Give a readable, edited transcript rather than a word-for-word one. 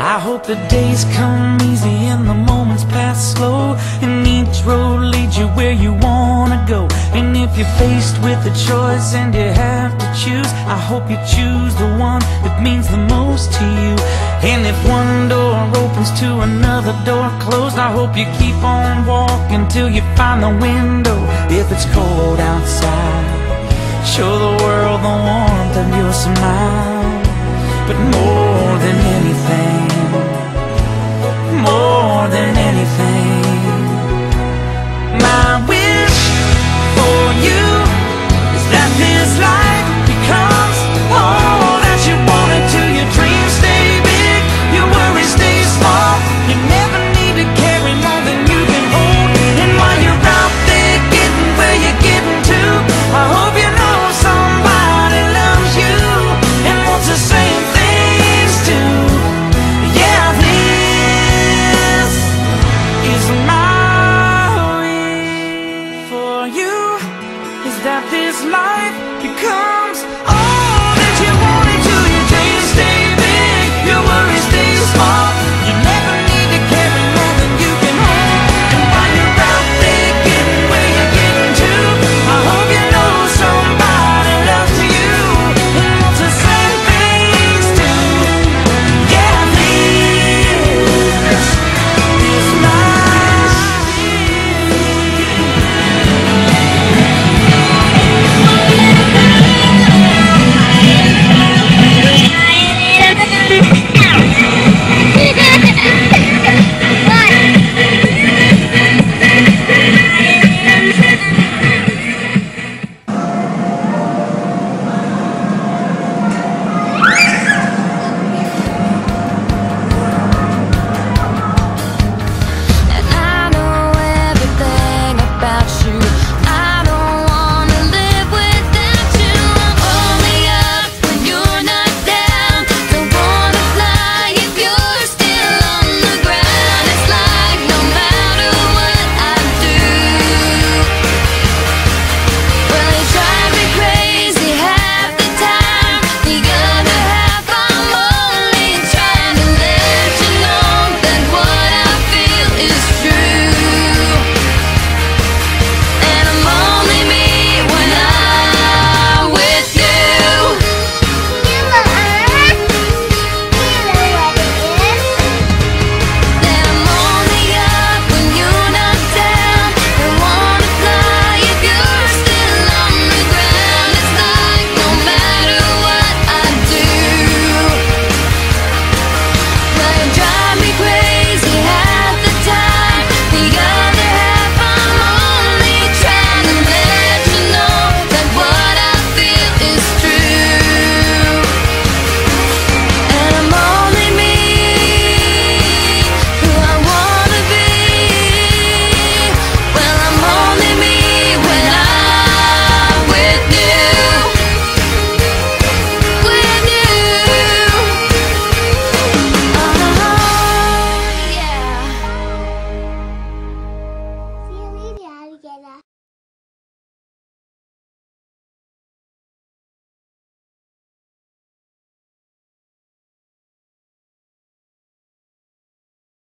I hope the days come easy and the moments pass slow, and each road leads you where you wanna go. And if you're faced with a choice and you have to choose, I hope you choose the one that means the most to you. And if one door opens to another door closed, I hope you keep on walking till you find the window. If it's cold outside, show the world the warmth of your smile. But more than anything,